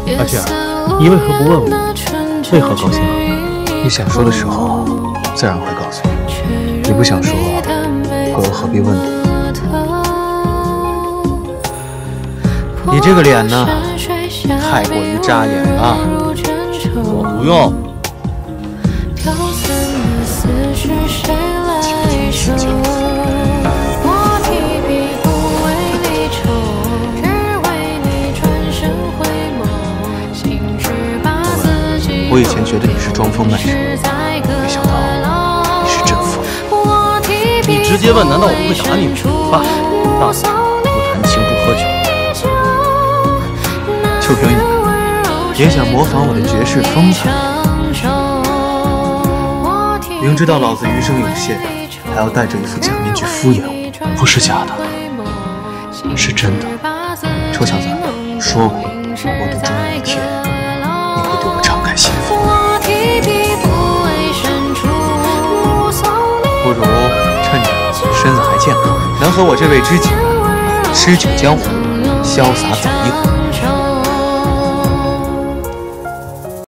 阿俊，你为何不问我？为何高兴啊？ 你想说的时候，自然会告诉你；你不想说，我又何必问你？你这个脸呢，太过于扎眼了。 我不用。 我以前觉得你是装疯卖傻，没想到你是真疯。 你直接问，难道我不会打你吗？爸，大嫂，不谈情不喝酒。 就凭你也想模仿我的绝世风采？明知道老子余生有限，还要戴着一副假面具敷衍我，不是假的，是真的。臭小子，说过，我赌终有一天你会对我敞开心扉。不如趁着身子还健康，能和我这位知己吃酒江湖，潇洒走一回。